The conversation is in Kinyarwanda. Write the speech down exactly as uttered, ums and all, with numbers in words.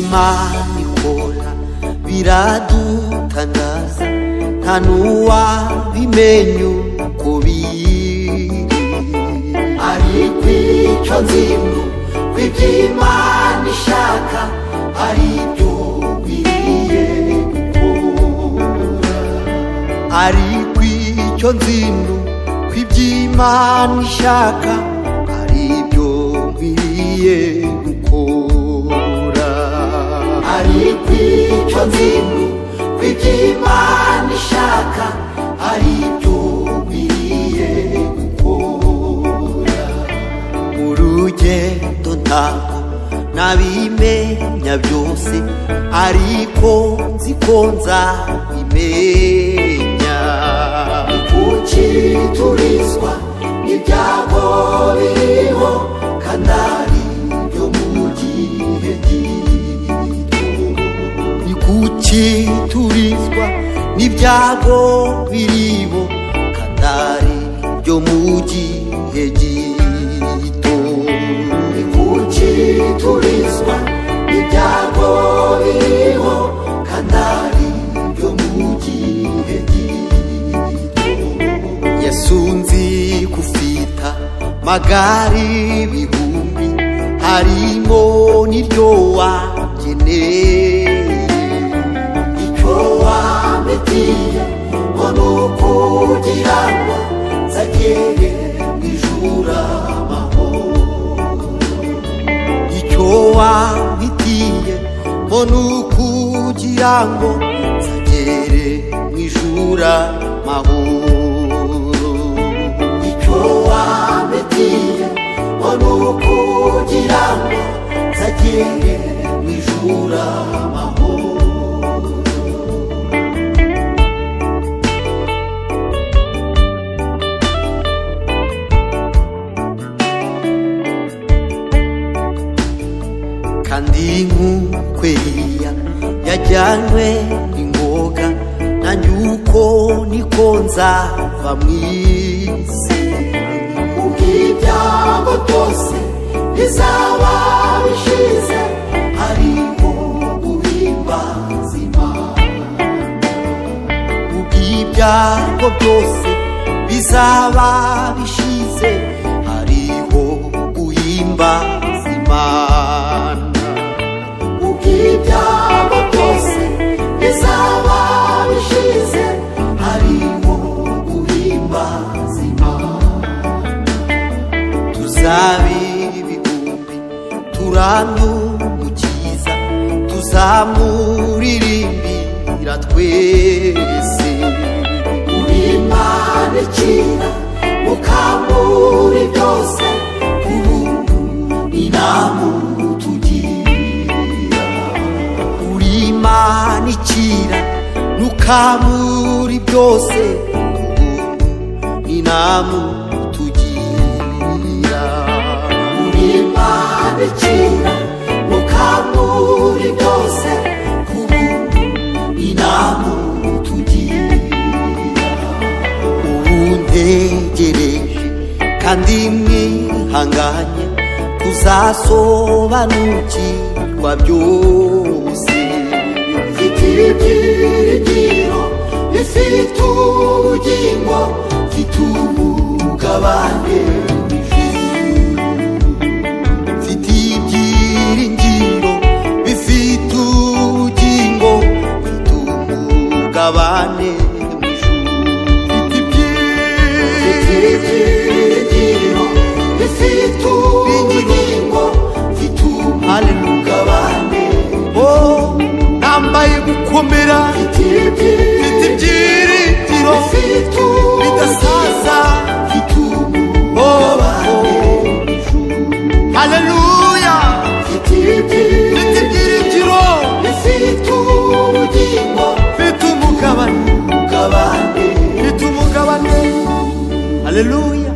Imana ikora biradutangaza, nta n'uwabimenya uko biri. Ariko icyo nzi ko iby'Imana ishaka ari byo biriye gukora. Ariko icyo nzi ko iby'Imana ishaka ari byo biriye gukora. Ariko icyo nzi ko iby'Imana ishaka ari byo biriye gukora. Urugendo ntabwo nabimenya byose, ariko nzi ko nzabimenya. Kuki turizwa n'ibyago biriho kandi ari byo mu gihe gito? Ni kuki turizwa n'ibyago biriho kandi ari byo mu gihe gito? Ni kuki turizwa n'ibyago biriho kandi ari byo mu gihe gito? Yesu nzi kufita magari ibihumbi, harimo n'iryo wageneye. Icyo wametiye ngo ni ukugira ngo nzagere mu ijuru amahoro. Icyo wametiye ngo ni ukugira ngo nzagere mu ijuru amahoro. Icyo wametiye ngo ni ukugira ngo nzagere mu ijuru amahoro. Kandi nk'uko Eliya yajyanywe n'ingoga, nanjye uko niko nzava mu isi. Ubw'ibyago byose bizaba bishize, ariko guhimbaza Imana. Ubw'ibyago byose bizaba bishize, hariho guhimbaza Imana. Ubw'ibyago byose bizaba bishize, hariho guhimbaza Imana. Tuzabe ibihumbi turamye Umukiza, tuzamuririmbira twese. Imana ikira mukambura byose, ubuntu inamutugira. Uri Imana ikira nukamura byose, ubuntu inamutugira. Uri Imana ikira nukamura byose, ubuntu inamutugira. Ntegereje kandi mwihanganye, tuzasobanukirwa byose. Mfite ibyiringiro bifite ubugingo, mfite umugabane w'ijuru. Mfite ibyiringiro bifite ubugingo, mfite umugabane ibyiringiro bifite ubugingo, mfite umugabane. Oh, nambaye gukomera, mfite ibyiringiro bidasaza, mfite umugabane. Haleluya, mfite ibyiringiro bifite ubugingo, mfite umugabane, mfite umugabane. Haleluya.